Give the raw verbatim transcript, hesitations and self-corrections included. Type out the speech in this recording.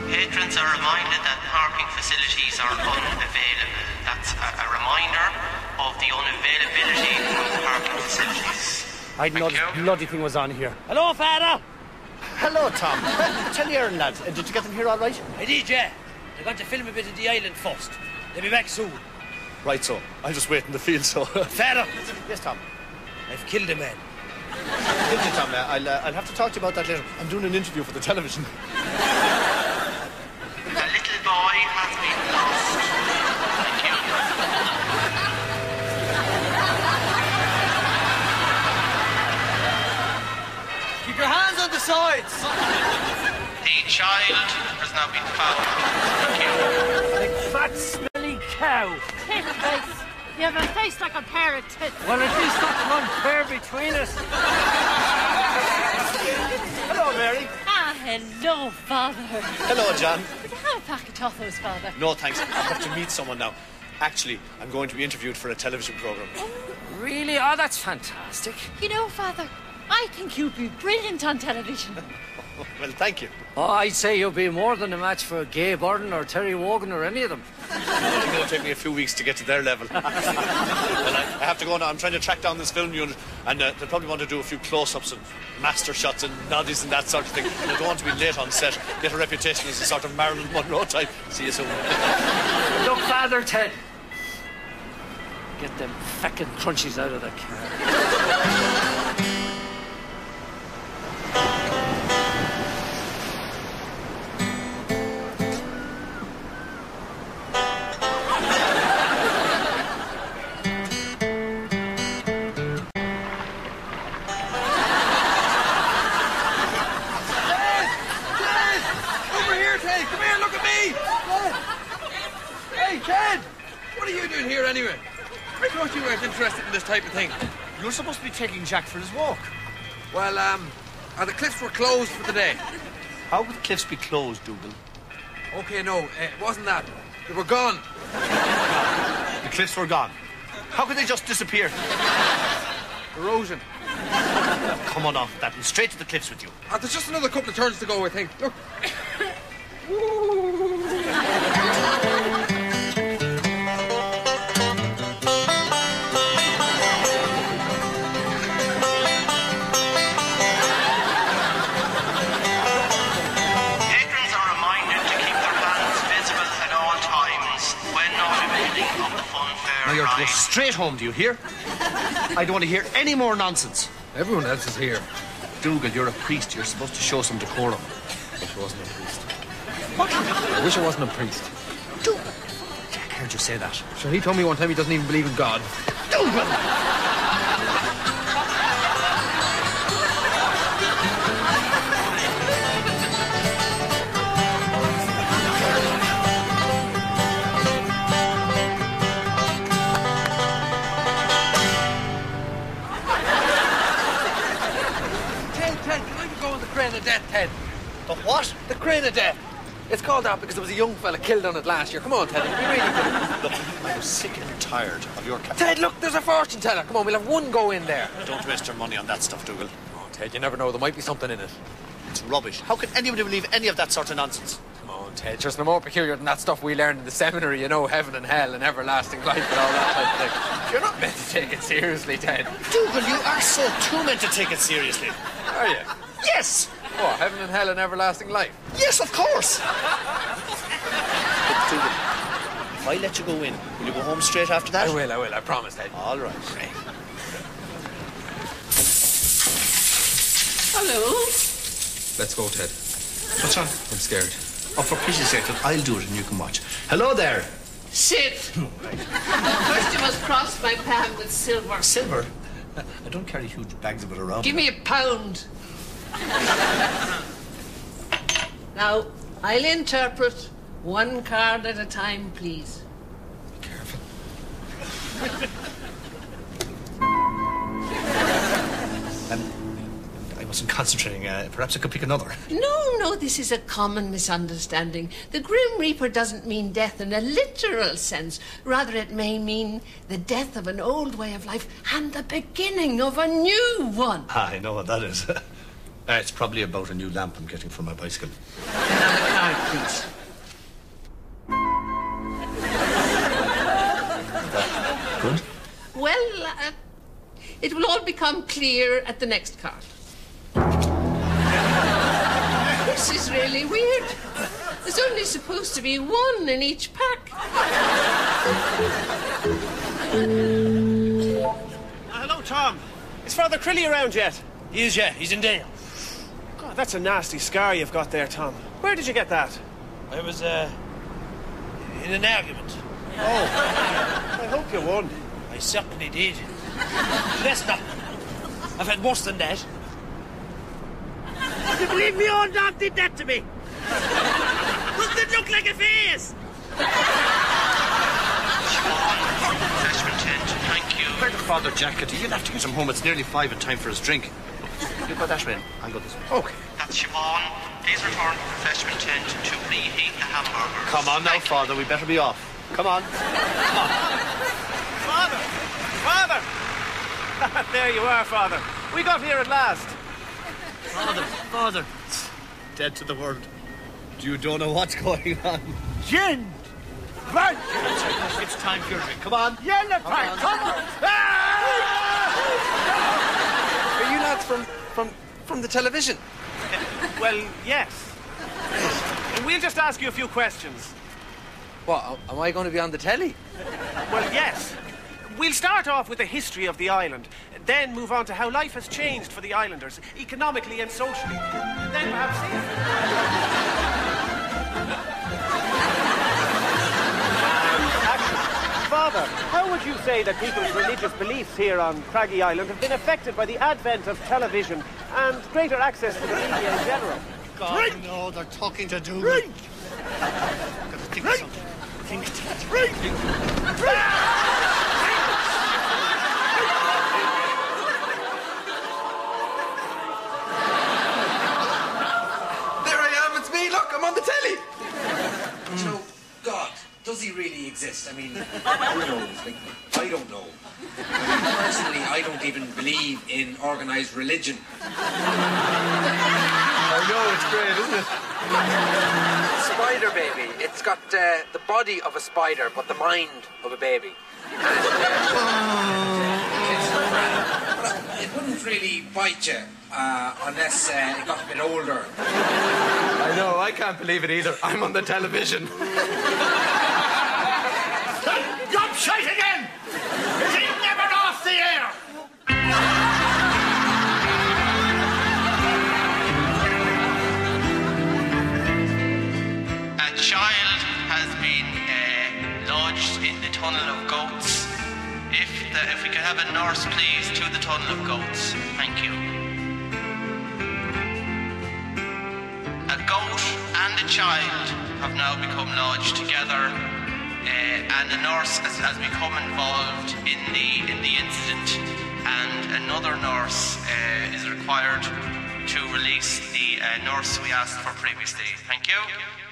Patrons are reminded that parking facilities are unavailable. That's a, a reminder of the unavailability of parking facilities. I didn't know this bloody thing was on here. Hello, Father! Hello, Tom. Well, tell Aaron, lads. Uh, did you get them here all right? I did, yeah. They're going to film a bit of the island first. They'll be back soon. Right, so. I'll just wait in the field, so... Father! Yes, Tom. I've killed a man. Thank you, Tom. Uh, I'll, uh, I'll have to talk to you about that later. I'm doing an interview for the television. A little boy has been lost. Thank you. Keep your hands on the sides. The child has now been found. Thank you. Big fat smelly cow. Tit face. You have a face like a pair of tits. Well, at least that's one pair between us. Hello, Mary. Ah, hello, Father. Hello, John. Would you have a pack of toffos, Father? No, thanks. I have to meet someone now. Actually, I'm going to be interviewed for a television programme. Really? Oh, that's fantastic. You know, Father, I think you'd be brilliant on television. Well, thank you. Oh, I'd say you'll be more than a match for Gay Byrne or Terry Wogan or any of them. It's going to take me a few weeks to get to their level. Well, I, I have to go now. I'm trying to track down this film unit, and uh, they'll probably want to do a few close-ups and master shots and noddies and that sort of thing. And I don't want to be late on set, get a reputation as a sort of Marilyn Monroe type. See you soon. Look, Father Ted. Get them feckin' crunchies out of the car. Anyway, I thought you weren't interested in this type of thing. You're supposed to be taking Jack for his walk. Well, um, uh, the cliffs were closed for the day. How could the cliffs be closed, Dougal? Okay, no, it wasn't that. They were gone. The cliffs were gone. How could they just disappear? Erosion. Come on off that and straight to the cliffs with you. Uh, there's just another couple of turns to go, I think. Look. Now you're to go straight home, do you hear? I don't want to hear any more nonsense. Everyone else is here. Dougal, you're a priest. You're supposed to show some decorum. I wish I wasn't a priest. What? I wish I wasn't a priest. Dougal! Jack heard you say that. Sure, he told me one time he doesn't even believe in God. Dougal! Crane of Death, Ted. The what? The Crane of Death. It's called that because there was a young fella killed on it last year. Come on, Ted. It'll be really good. Look, I'm sick and tired of your cat. Ted, look, there's a fortune teller. Come on, we'll have one go in there. Don't waste your money on that stuff, Dougal. Oh, Ted, you never know. There might be something in it. It's rubbish. How can anybody believe any of that sort of nonsense? Come on, Ted. Just no more peculiar than that stuff we learned in the seminary, you know, heaven and hell and everlasting life and all that type of thing. You're not meant to take it seriously, Ted. Dougal, you are so too meant to take it seriously. Are you? Yes! What, heaven and hell and everlasting life? Yes, of course! Look, Dougal, if I let you go in, will you go home straight after that? I will, I will, I promise, Ted. All right. Hello? Let's go, Ted. What's wrong? I'm scared. Oh, for pity's sake, look, I'll do it and you can watch. Hello there. Sit. First you must cross my palm with silver. Silver? I don't carry huge bags of it around. Give me a pound. Now, I'll interpret one card at a time, please. Be careful. Um, I wasn't concentrating. Uh, perhaps I could pick another. No, no, this is a common misunderstanding. The Grim Reaper doesn't mean death in a literal sense. Rather, it may mean the death of an old way of life and the beginning of a new one. Ah, I know what that is. Uh, it's probably about a new lamp I'm getting for my bicycle. Another card, please. Good? Well, uh, it will all become clear at the next card. This is really weird. There's only supposed to be one in each pack. Uh, hello, Tom. Is Father Crilly around yet? He is, yeah. He's in Dale. God, that's a nasty scar you've got there, Tom. Where did you get that? I was, uh, in an argument. Oh, I hope you won. I certainly did. Lester, I've had worse than that. You believe me own dog did that to me? Doesn't it look like a face? Freshman tent, thank you. Where the Father Jacket? You'll have to get him home. It's nearly five and time for his drink. You go that way. I'll go this way. Okay. That's Siobhan. Please return to refreshment tent to preheat the hamburgers. Come on now, Father. We better be off. Come on. Come on. Father! Father! There you are, Father. We got here at last. Father, Father. Dead to the world. You don't know what's going on. Gin! Right! It's time for your drink. Come on. Yellow time! Come on! Are you lads from, from, from the television? Well, yes. We'll just ask you a few questions. What, am I going to be on the telly? Well, yes. We'll start off with the history of the island, then move on to how life has changed for the islanders, economically and socially. Then perhaps... Father, how would you say that people's religious beliefs here on Craggy Island have been affected by the advent of television and greater access to the media in general? God, Drink! no, they're talking to do. Drink! Gotta think of something. Think of Drink! Drink! There I am, it's me, look, I'm on the telly! Mm. You know, God, does he really exist? I mean, who knows? Like, I don't know. Personally, I don't even believe in organised religion. I know, it's great, isn't it? Spider baby. It's got uh, the body of a spider, but the mind of a baby. And, uh, it's, uh, it wouldn't really bite you uh, unless uh, it got a bit older. I know, I can't believe it either. I'm on the television. You're shite again! Is he never off the air? A child has been uh, lodged in the Tunnel of Goats. If, the, if we could have a nurse, please, to the Tunnel of Goats. Thank you. A goat and a child have now become lodged together, uh, and a nurse has, has become involved in the in the incident, and another nurse uh, is required to release the uh, nurse we asked for previously. Thank you.